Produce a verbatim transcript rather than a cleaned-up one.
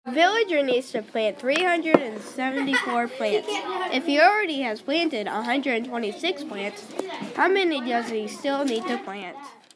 Villager needs to plant three hundred seventy-four plants. If he already has planted one hundred twenty-six plants, how many does he still need to plant?